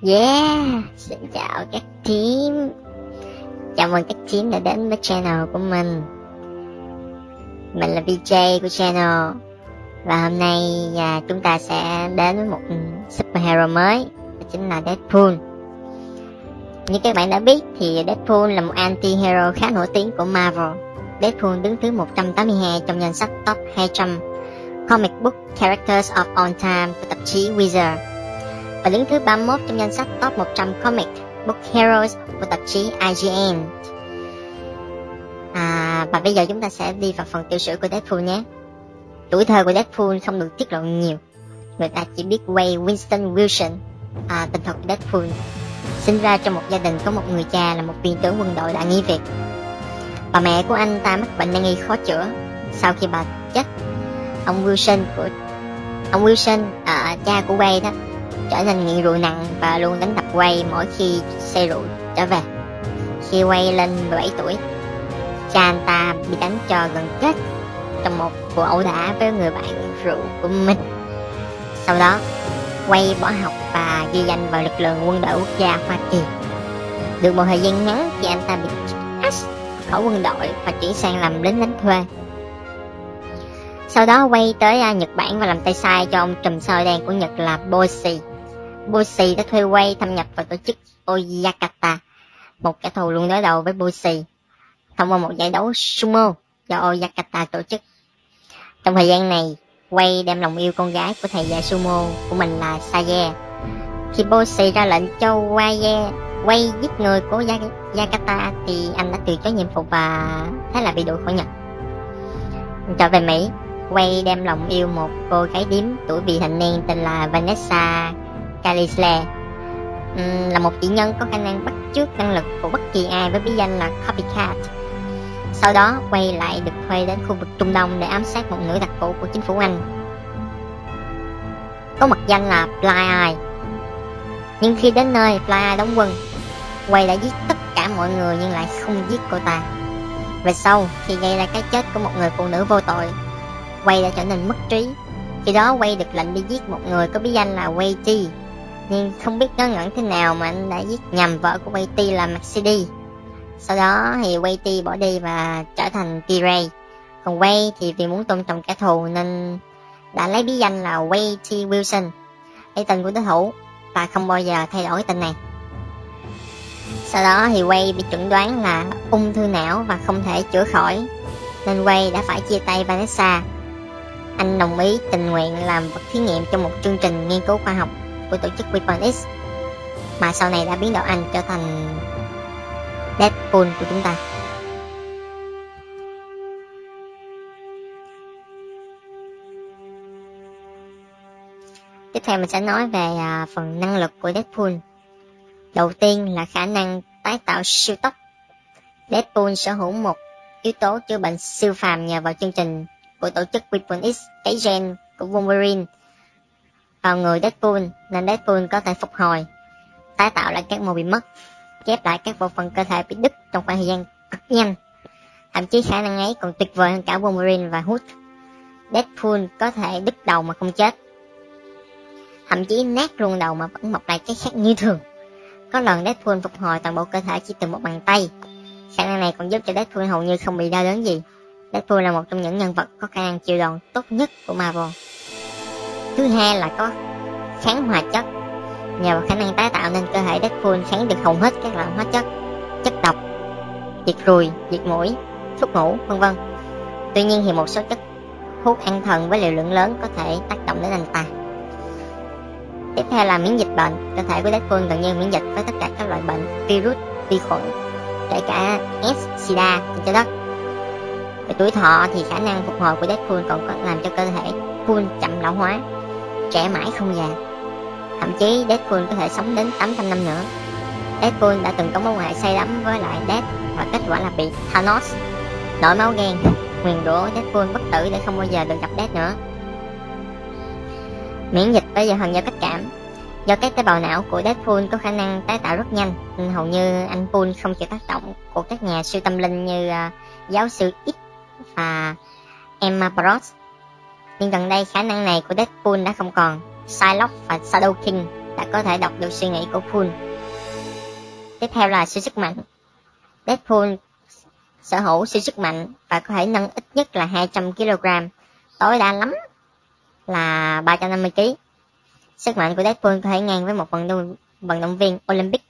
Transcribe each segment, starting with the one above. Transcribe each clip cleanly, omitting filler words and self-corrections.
Yeah, xin chào các team. Chào mừng các team đã đến với channel của mình. Mình là VJ của channel. Và hôm nay chúng ta sẽ đến với một superhero mới, đó chính là Deadpool. Như các bạn đã biết thì Deadpool là một anti-hero khá nổi tiếng của Marvel. Deadpool đứng thứ 182 trong danh sách top 200 comic book characters of all time của tạp chí Wizard, và đứng thứ 31 trong danh sách top 100 comic book heroes của tạp chí IGN. Và bây giờ chúng ta sẽ đi vào phần tiểu sử của Deadpool nhé. Tuổi thơ của Deadpool không được tiết lộ nhiều, người ta chỉ biết Wade Winston Wilson, tên thật của Deadpool, sinh ra trong một gia đình có một người cha là một viên tướng quân đội đã nghỉ việc. Bà mẹ của anh ta mắc bệnh nan y khó chữa. Sau khi bà chết, ông Wilson, cha của Wade đó, trở nên nghiện rượu nặng và luôn đánh đập Wade mỗi khi say rượu trở về. Khi Wade lên 17 tuổi, cha anh ta bị đánh cho gần chết trong một vụ ẩu đả với người bạn rượu của mình. Sau đó, Wade bỏ học và ghi danh vào lực lượng quân đội quốc gia Hoa Kỳ. Được một thời gian ngắn thì anh ta bị cắt khỏi quân đội và chuyển sang làm lính đánh thuê. Sau đó Wade tới Nhật Bản và làm tay sai cho ông trùm sao đen của Nhật là Boshi. Boshi đã thuê Wade thâm nhập vào tổ chức Oyakata, một kẻ thù luôn đối đầu với Boshi, thông qua một giải đấu sumo do Oyakata tổ chức. Trong thời gian này, Wade đem lòng yêu con gái của thầy dạy sumo của mình là Saye. Khi Boshi ra lệnh cho Wade giết người của Yakata thì anh đã từ chối nhiệm vụ và thế là bị đuổi khỏi Nhật. Trở về Mỹ, Wade đem lòng yêu một cô gái điếm tuổi vị thành niên tên là Vanessa Calisle, là một chỉ nhân có khả năng bắt chước năng lực của bất kỳ ai với bí danh là Copycat. Sau đó Wade lại được thuê đến khu vực Trung Đông để ám sát một nữ đặc vụ của chính phủ Anh, có mật danh là Fly Eye. Nhưng khi đến nơi Fly Eye đóng quân, Wade đã giết tất cả mọi người nhưng lại không giết cô ta. Về sau, khi gây ra cái chết của một người phụ nữ vô tội, Wade đã trở nên mất trí. Khi đó Wade được lệnh đi giết một người có bí danh là Wade T, nhưng không biết ngớ ngẩn thế nào mà anh đã giết nhầm vợ của Wade T là Maxie D. Sau đó thì Wade T bỏ đi và trở thành T-Ray. Còn Wade thì vì muốn tôn trọng kẻ thù nên đã lấy bí danh là Wade T Wilson, lấy tên của đối thủ, và không bao giờ thay đổi tên này. Sau đó thì Wade bị chẩn đoán là ung thư não và không thể chữa khỏi, nên Wade đã phải chia tay Vanessa. Anh đồng ý tình nguyện làm vật thí nghiệm trong một chương trình nghiên cứu khoa học của tổ chức Weapon X, mà sau này đã biến đổi anh trở thành Deadpool của chúng ta. Tiếp theo mình sẽ nói về phần năng lực của Deadpool. Đầu tiên là khả năng tái tạo siêu tốc. Deadpool sở hữu một yếu tố chữa bệnh siêu phàm nhờ vào chương trình của tổ chức Weapon X cấy gen của Wolverine vào người Deadpool, nên Deadpool có thể phục hồi, tái tạo lại các mô bị mất, ghép lại các bộ phận cơ thể bị đứt trong khoảng thời gian cực nhanh. Thậm chí khả năng ấy còn tuyệt vời hơn cả Wolverine và Hulk. Deadpool có thể đứt đầu mà không chết, thậm chí nát luôn đầu mà vẫn mọc lại cái khác như thường. Có lần Deadpool phục hồi toàn bộ cơ thể chỉ từ một bàn tay. Khả năng này còn giúp cho Deadpool hầu như không bị đau đớn gì. Deadpool là một trong những nhân vật có khả năng chịu đòn tốt nhất của Marvel. Thứ hai là có kháng hòa chất. Nhờ vào khả năng tái tạo nên cơ thể Deadpool kháng được hầu hết các loại hóa chất, chất độc, diệt ruồi, diệt muỗi, thuốc ngủ, vân vân. Tuy nhiên thì một số chất hút an thần với liều lượng lớn có thể tác động đến anh ta. Tiếp theo là miễn dịch bệnh. Cơ thể của Deadpool gần như miễn dịch với tất cả các loại bệnh, virus, vi khuẩn, kể cả S, SIDA trên trái đất. Về tuổi thọ thì khả năng phục hồi của Deadpool còn có làm cho cơ thể Deadpool chậm lão hóa, trẻ mãi không già. Thậm chí Deadpool có thể sống đến 800 năm nữa. Deadpool đã từng có mối quan hệ say đắm với lại Death và kết quả là bị Thanos đổi máu ghen, nguyền rủa Deadpool bất tử để không bao giờ được gặp Death nữa. Miễn dịch với phần giao cách cảm. Do các tế bào não của Deadpool có khả năng tái tạo rất nhanh, nên hầu như anh Pool không chịu tác động của các nhà siêu tâm linh như giáo sư X và Emma Frost. Nhưng gần đây khả năng này của Deadpool đã không còn. Psylocke và Shadow King là có thể đọc được suy nghĩ của Pool. Tiếp theo là siêu sức mạnh. Deadpool sở hữu siêu sức mạnh và có thể nâng ít nhất là 200 kg, tối đa lắm là 350 kg. Sức mạnh của Deadpool có thể ngang với một vận động viên Olympic.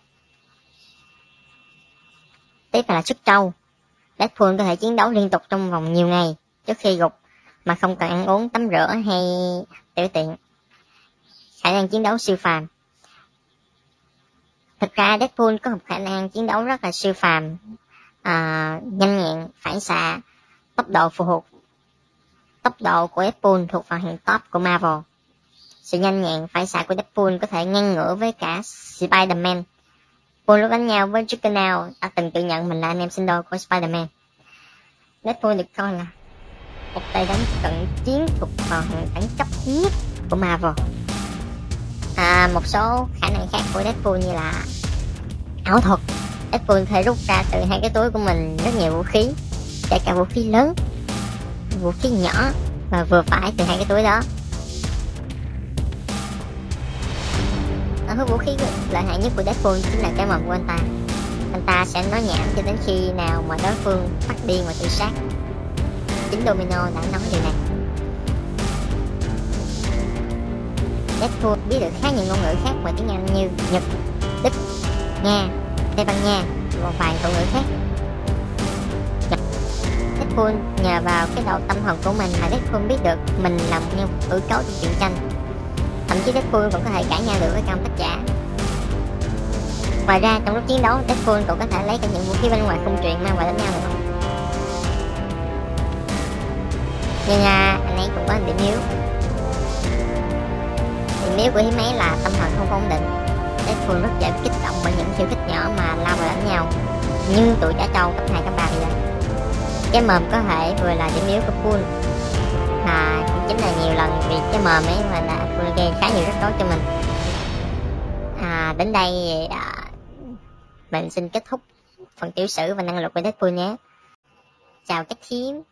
Tiếp theo là sức trâu. Deadpool có thể chiến đấu liên tục trong vòng nhiều ngày trước khi gục mà không cần ăn uống, tắm rửa hay tiểu tiện. Khả năng chiến đấu siêu phàm. Thực ra Deadpool có một khả năng chiến đấu rất là siêu phàm, nhanh nhẹn, phản xạ, tốc độ phù hợp. Tốc độ của Deadpool thuộc vào hàng top của Marvel. Sự nhanh nhẹn, phản xạ của Deadpool có thể ngang ngửa với cả Spider-Man. Paul lúc đánh nhau với Juggernaut đã từng tự nhận mình là anh em sinh đôi của Spider-Man. Deadpool được coi là một tay đánh cận chiến thuộc vào hàng đẳng cấp nhất của Marvel. Một số khả năng khác của Deadpool như là ảo thuật. Deadpool có thể rút ra từ hai cái túi của mình rất nhiều vũ khí, kể cả vũ khí lớn, vũ khí nhỏ và vừa phải từ hai cái túi đó. Thứ vũ khí lợi hại nhất của Deadpool chính là cái mồm của anh ta. Anh ta sẽ nói nhảm cho đến khi nào mà đối phương phát điên và tự sát. Chính Domino đã nói điều này. Deadpool biết được khá nhiều ngôn ngữ khác ngoài tiếng Anh như Nhật, Đức, Nga, Tây Ban Nha và một vài ngôn ngữ khác. Deadpool nhờ vào cái đầu tâm hồn của mình mà Deadpool biết được mình là một nhân vật hư cấu trong truyện tranh. Thậm chí Deadpool còn có thể cãi nhau được với các tác giả. Ngoài ra trong lúc chiến đấu, Deadpool còn có thể lấy cả những vũ khí bên ngoài khung truyện mang vào đánh nhau nữa. Nhưng anh ấy cũng có điểm yếu. Điểm yếu của hiếm ấy là tâm thần không ổn định. Deadpool rất dễ kích động bởi những khiêu khích nhỏ mà lao vào đánh nhau, như tụi trẻ trâu cấp 2 cấp 3 vậy. Cái mồm có thể vừa là điểm yếu của Pool, mà cũng chính là nhiều lần vì cái mồm ấy mà đã gây khá nhiều rắc rối cho mình. Đến đây mình xin kết thúc phần tiểu sử và năng lực của Deadpool nhé. Chào các thím.